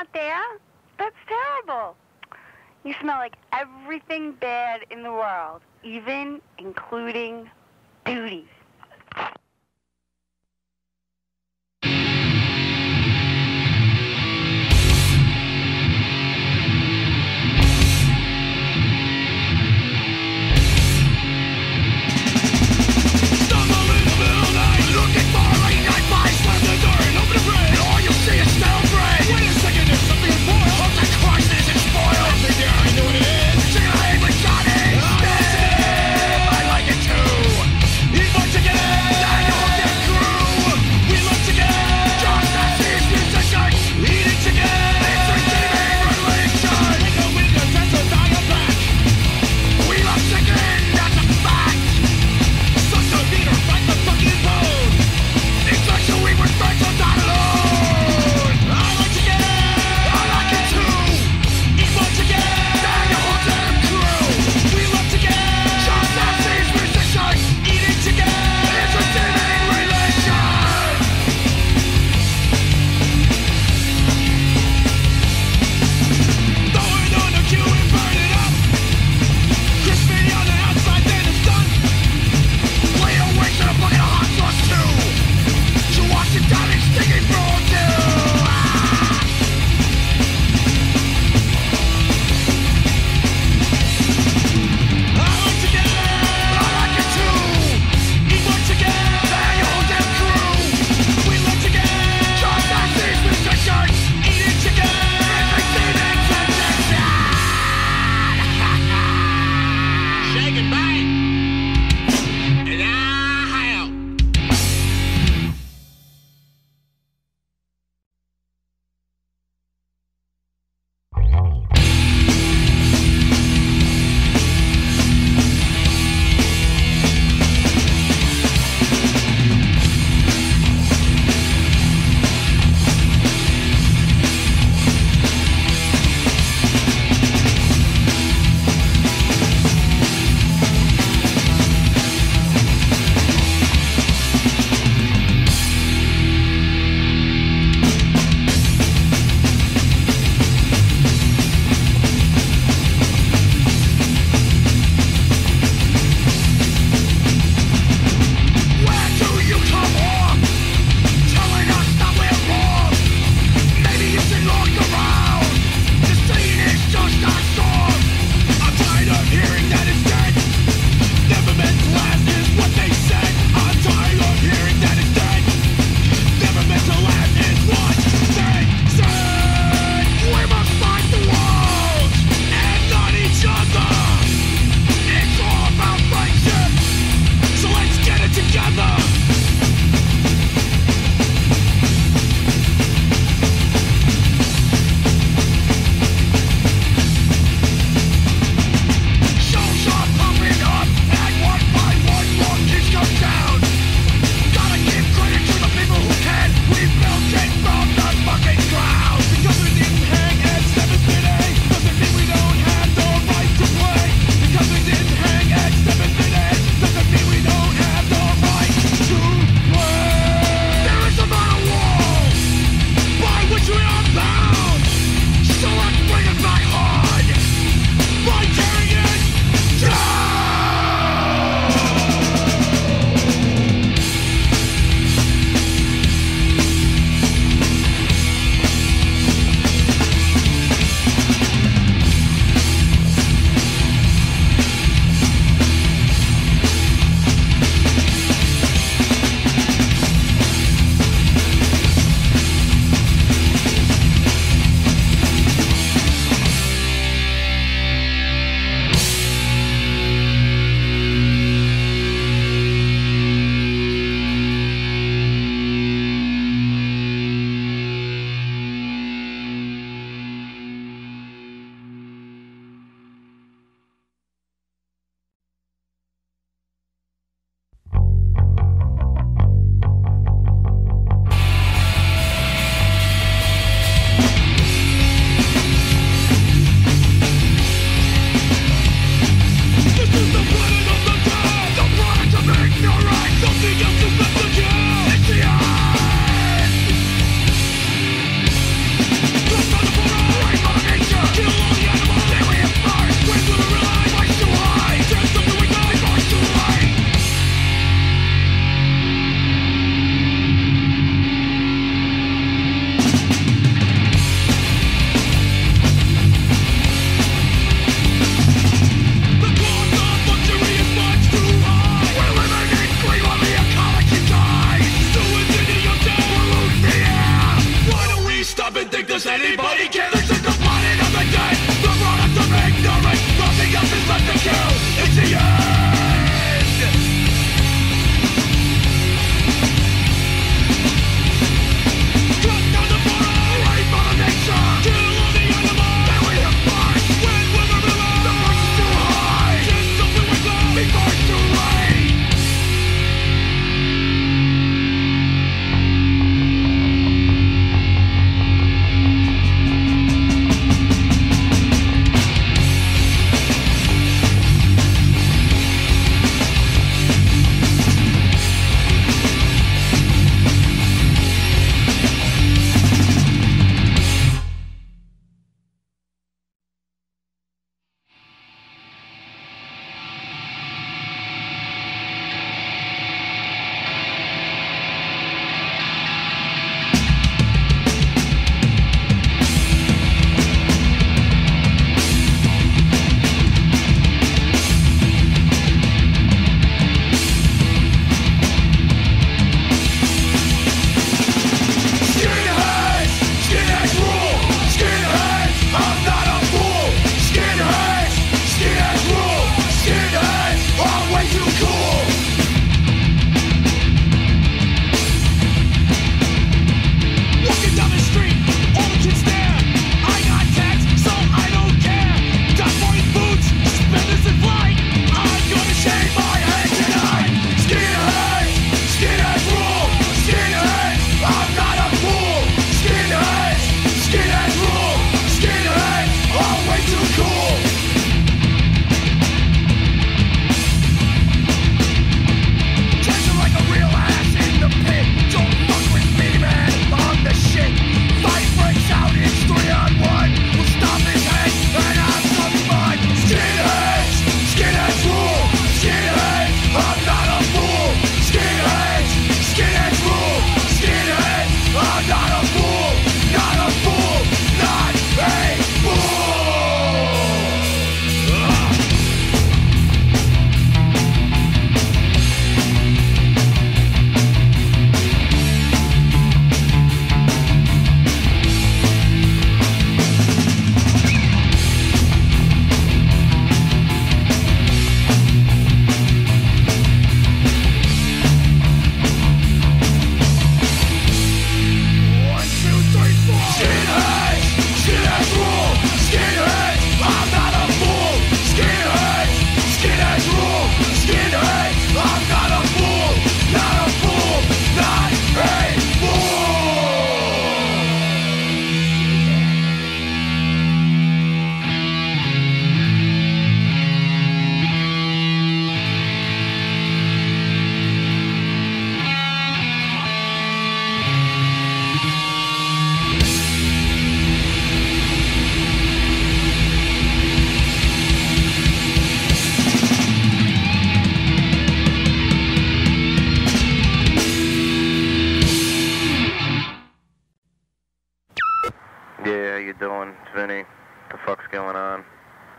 there? That's terrible. You smell like everything bad in the world, even including duty. Bunch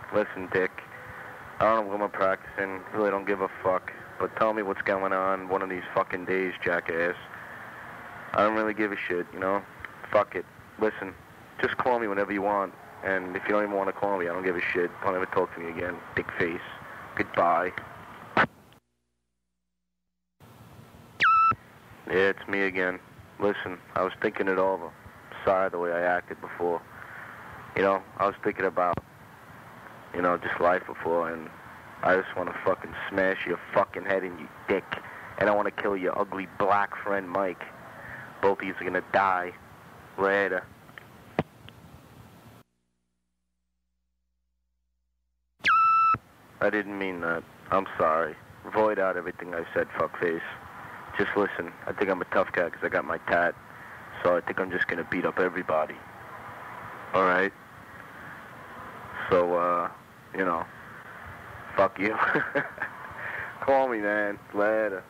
Listen, Dick, I don't know what I'm practicing. Really don't give a fuck. But tell me what's going on one of these fucking days, jackass. I don't really give a shit, you know? Fuck it. Listen, just call me whenever you want. And if you don't even want to call me, I don't give a shit. Don't ever talk to me again, dick face. Goodbye. Yeah, it's me again. Listen, I was thinking it over. Sorry the way I acted before. You know, I was thinking about, you know, just life before, and I just want to fucking smash your fucking head in, you dick. And I want to kill your ugly black friend, Mike. Both of you are gonna die. Later. I didn't mean that. I'm sorry. Void out everything I said, fuckface. Just listen. I think I'm a tough guy because I got my tat. So I think I'm just gonna beat up everybody. Alright? So, you know, fuck you. Call me, man. Later.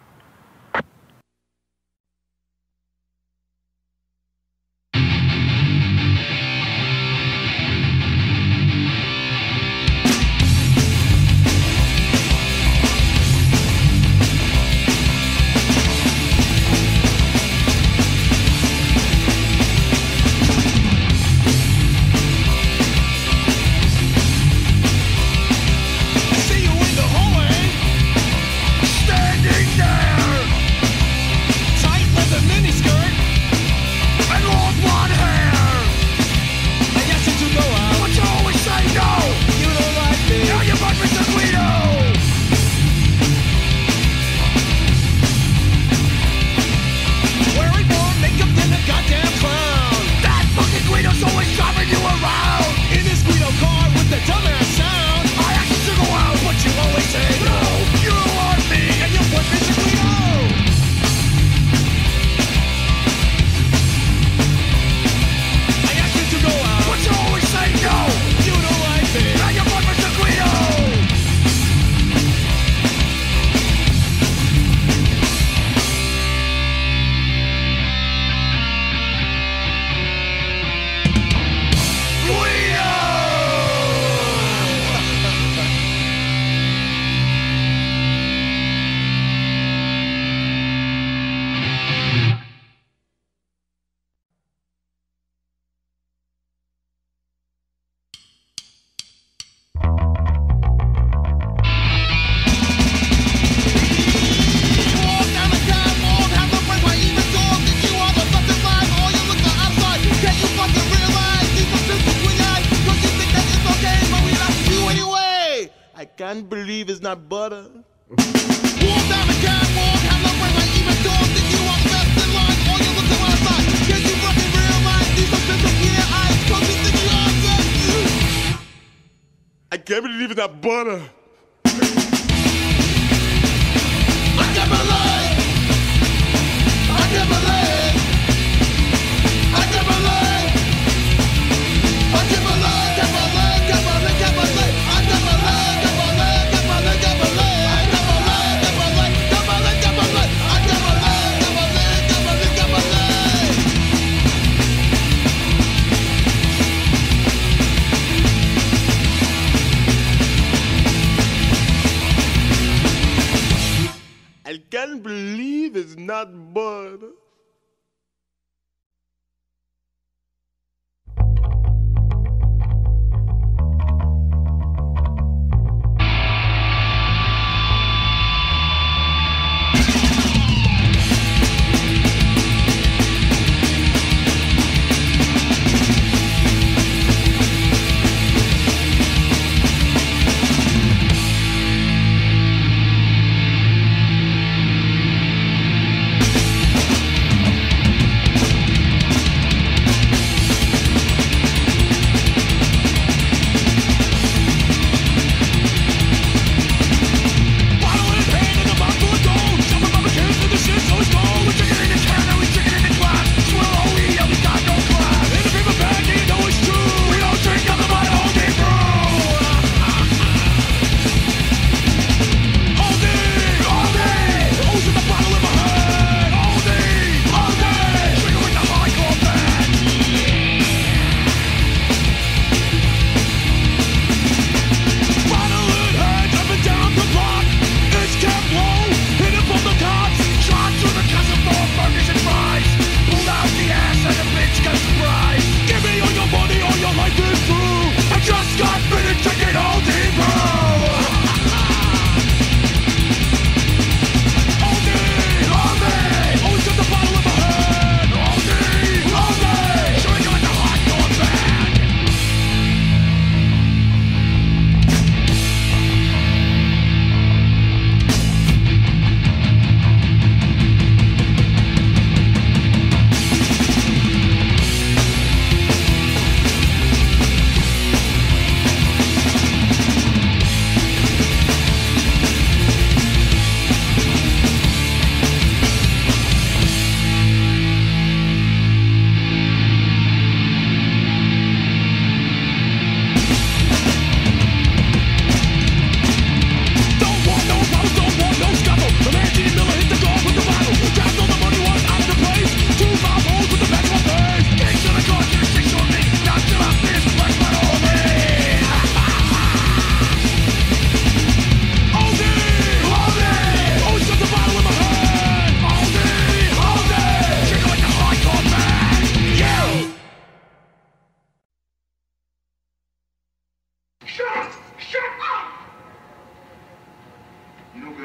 Can't believe it's not butter. Walk down the catwalk, have no friends like even dogs. Think you are best in line, or you look to my side. Can't you fucking realize these are simple clear eyes? Cause you think you are best. I can't believe it's not butter. I can't believe. I can't believe. I can't believe. I can't believe. Can't believe. Can't believe. Can't believe. I can't believe. I can't believe it's not butter.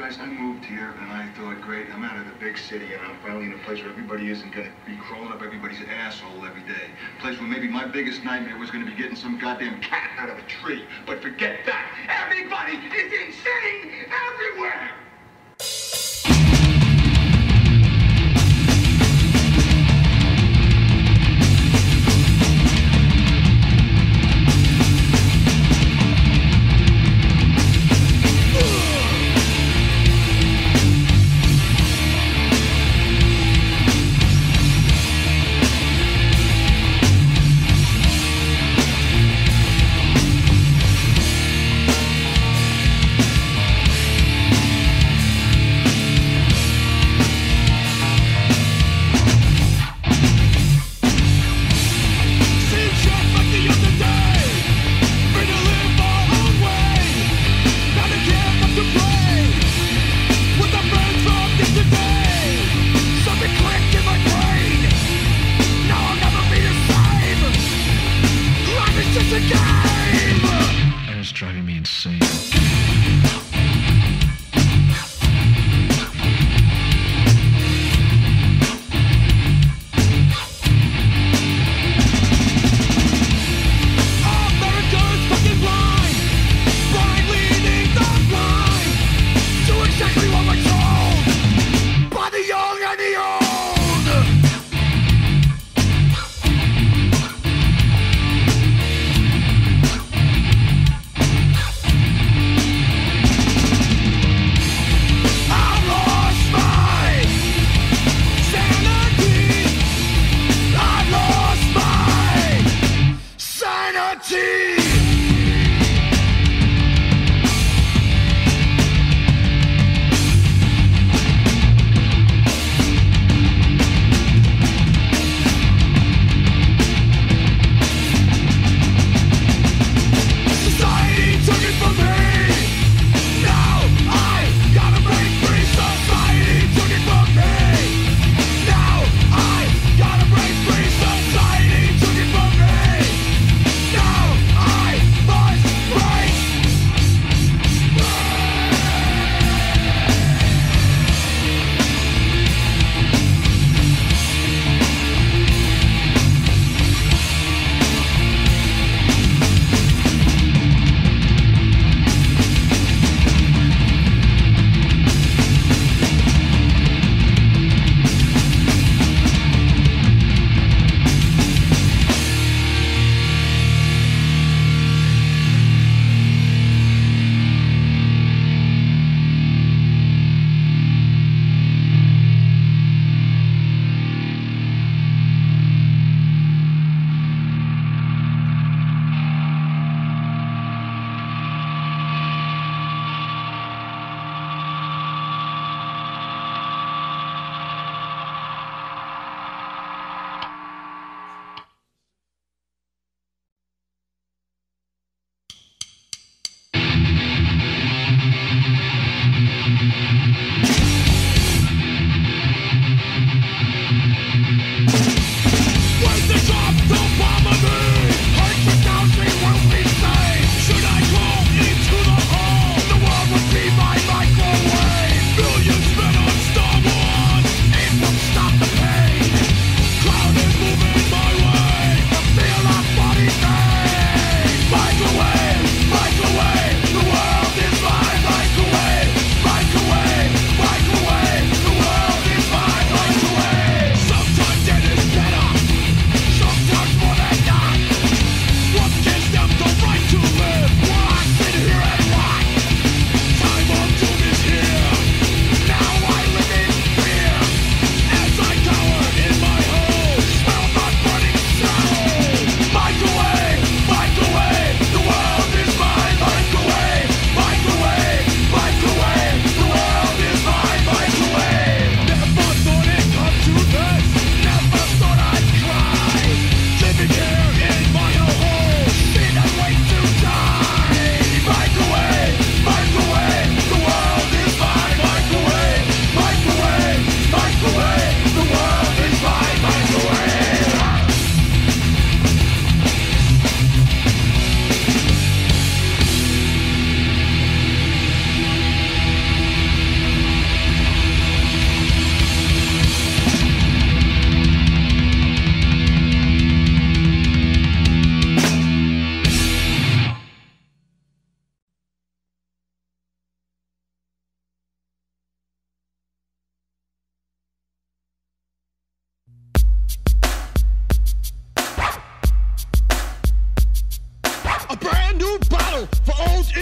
guys, I moved here and I thought, great, I'm out of the big city and I'm finally in a place where everybody isn't going to be crawling up everybody's asshole every day. A place where maybe my biggest nightmare was going to be getting some goddamn cat out of a tree. But forget that. Everybody is insane everywhere. Driving me insane.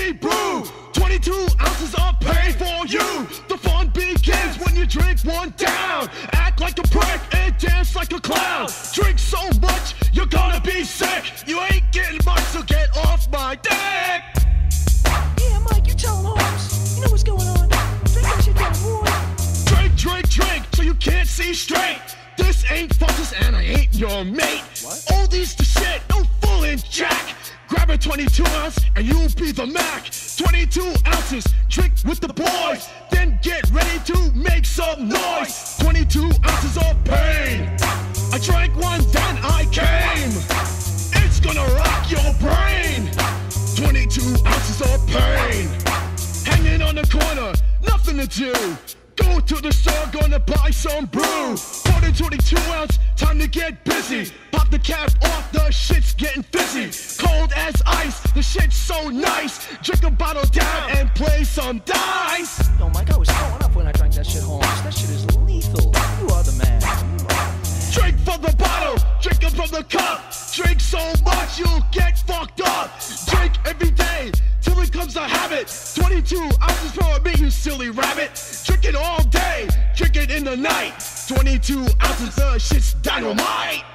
be brew. 22 ounces of pain for you. The fun begins when you drink one down. Act like a prick and dance like a clown. Drink so much, you're gonna be sick. You ain't getting much, so get off my dick. Yeah, Mike, you tell him, Holmes. You know what's going on. Drink that shit down, boy. Drink, drink, drink, so you can't see straight. This ain't Fox's and I ain't your mate. What? All these the shit, no fooling jack. Grab a 22 ounce and you'll be the Mac. 22 ounces, drink with the boys. Then get ready to make some noise. 22 ounces of pain. I drank one, then I came. It's gonna rock your brain. 22 ounces of pain. Hanging on the corner, nothing to do. Go to the store, gonna buy some brew. 22 ounce, time to get busy. Pop the cap off, the shit's getting fizzy. Cold as ice, the shit's so nice. Drink a bottle down and play some dice. Yo, Mike, I was throwing up when I drank that shit, Holmes. That shit is lethal. You are the man. Drink from the bottle, drink it from the cup. Drink so much you'll get fucked up. Drink every day till it becomes a habit. 22 ounces for me, you silly rabbit. Drink it all day, drink it in the night. 22 ounces, the shit's dynamite.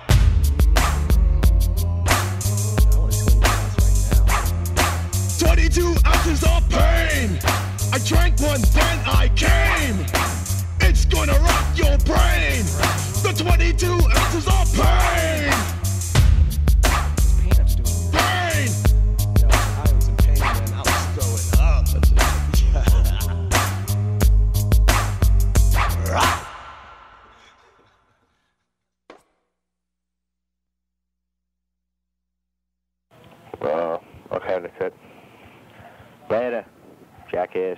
22 ounces of pain. I drank one, then I came. It's gonna rock your brain. The 22 ounces of pain. Pain. Yo, I was in pain, man. I was throwing up. Okay, that's it. Later, jackass.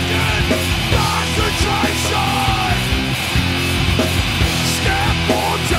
Step on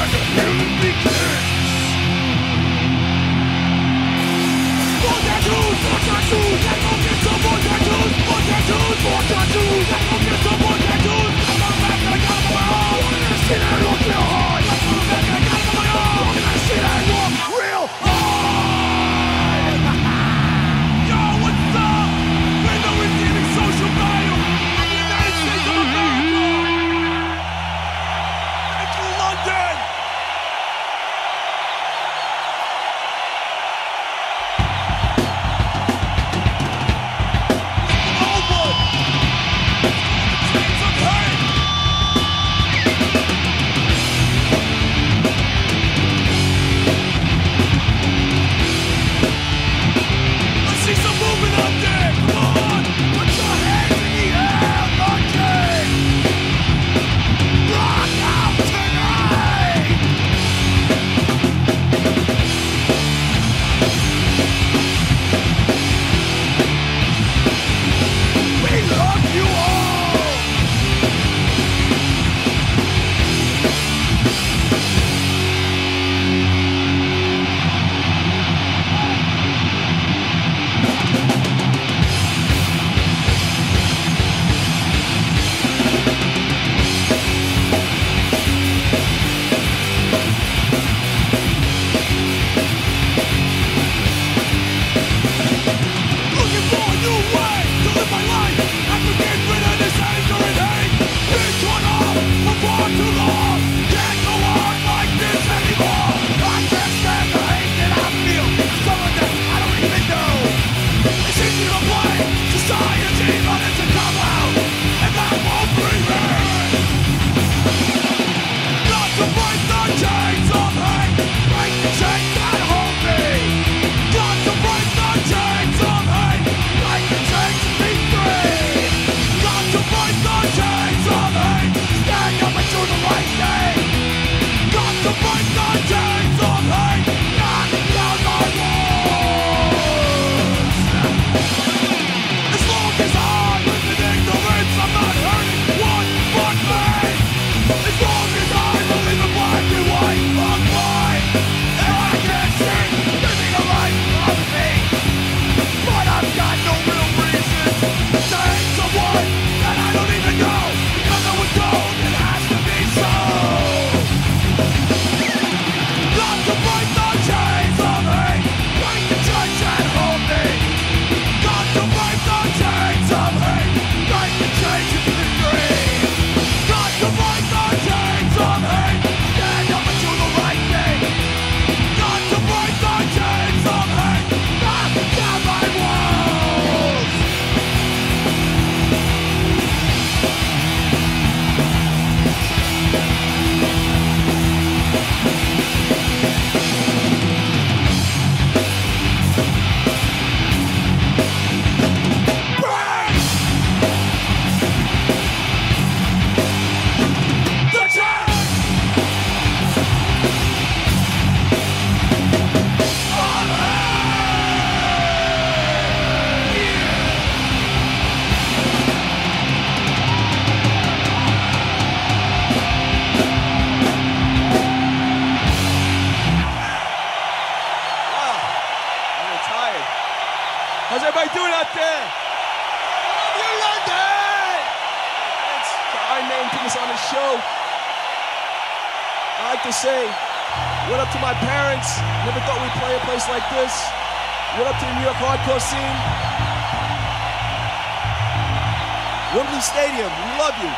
Iron Maiden did this on the show. I like to say, what up to my parents? Never thought we'd play a place like this. What up to the New York hardcore scene? Wembley Stadium, we love you.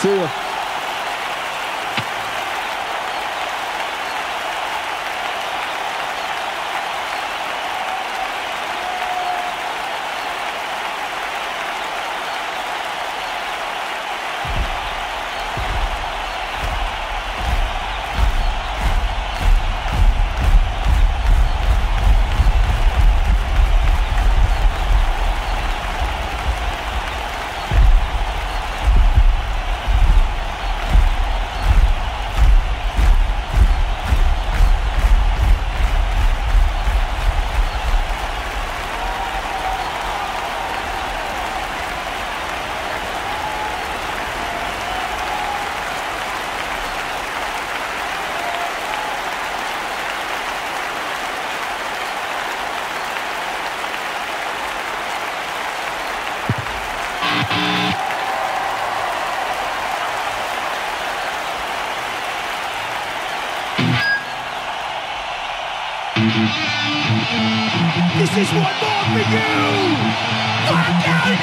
See ya. This is one more for you! Fuck out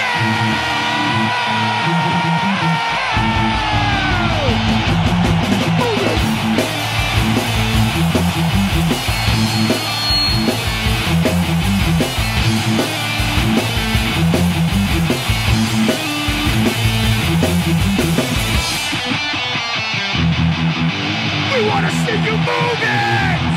We wanna see you move it!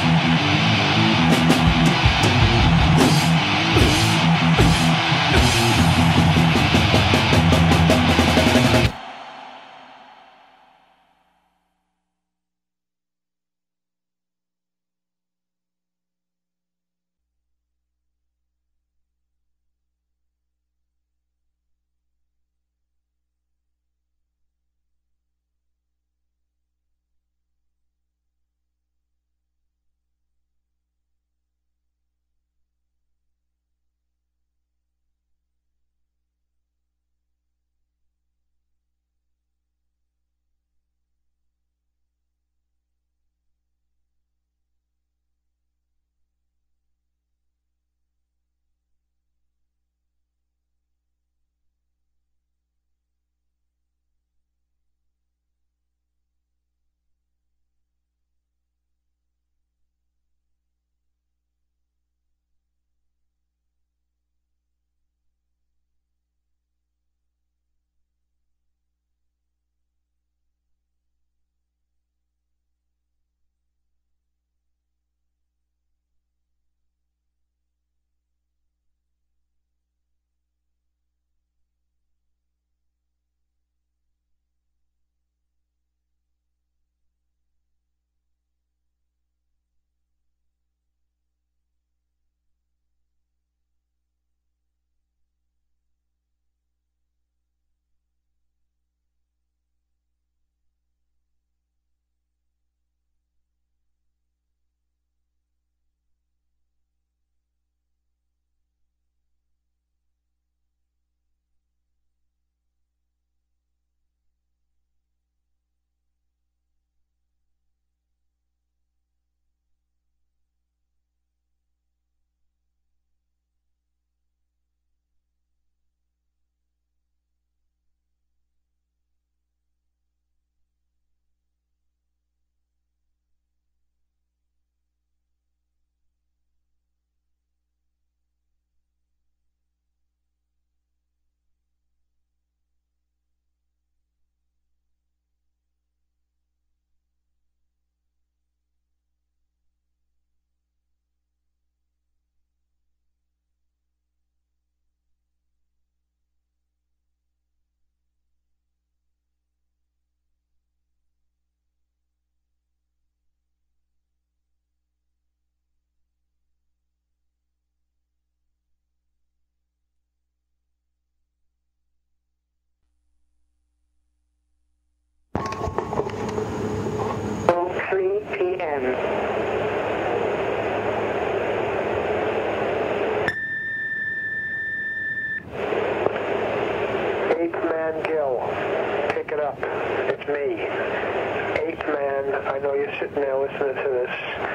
I know you're sitting there listening to this.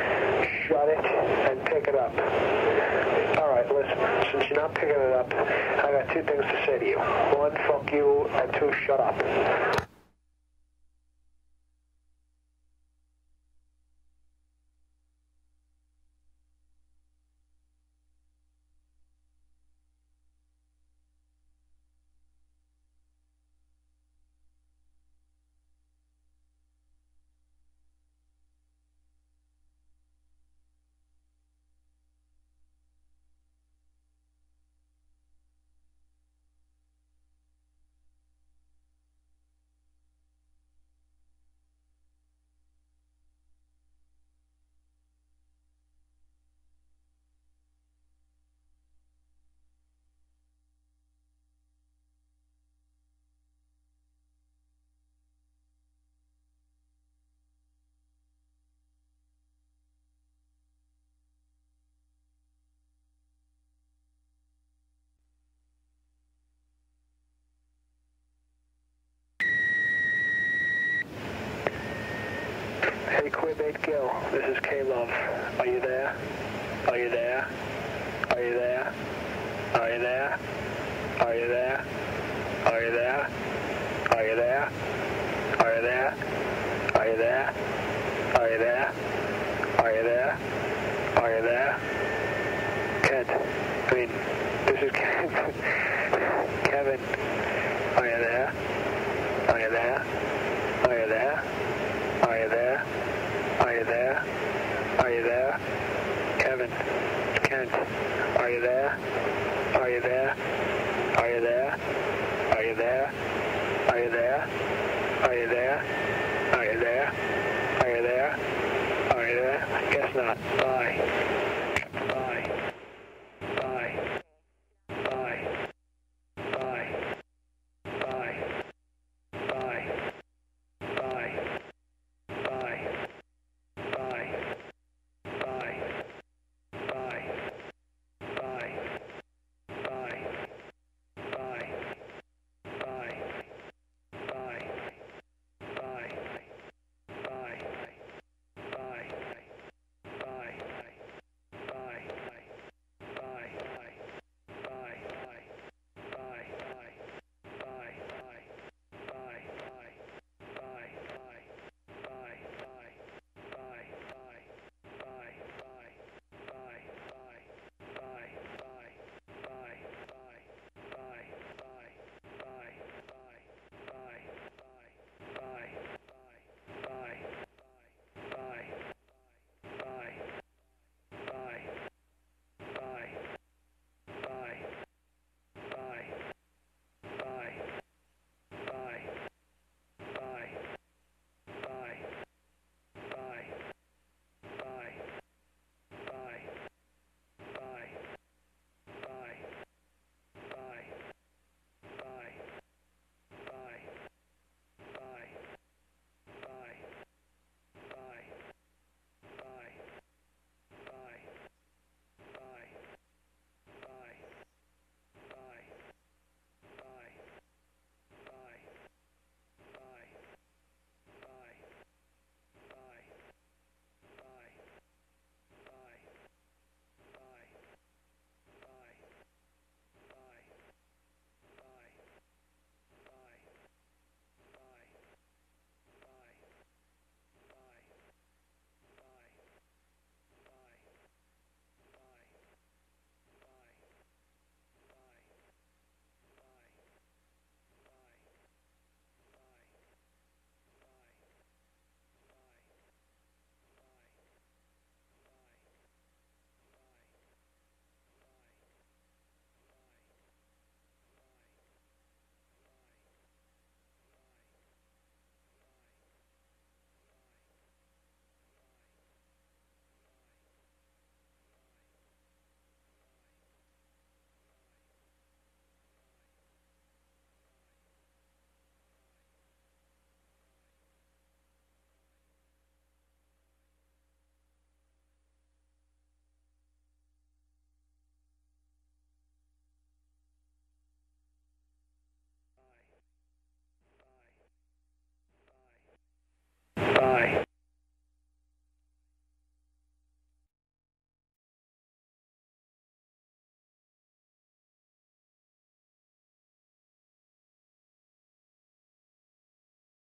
Shut it and pick it up. All right, listen. Since you're not picking it up, I got two things to say to you. One, fuck you, and two, shut up. Hey, Quibate Gill, this is K-Love. Are you there? Are you there? Are you there? Are you there? Are you there? Are you there? Are you there? Are you there? Are you there? Are you there? Are you there? Are you there? Kent, this is Kevin.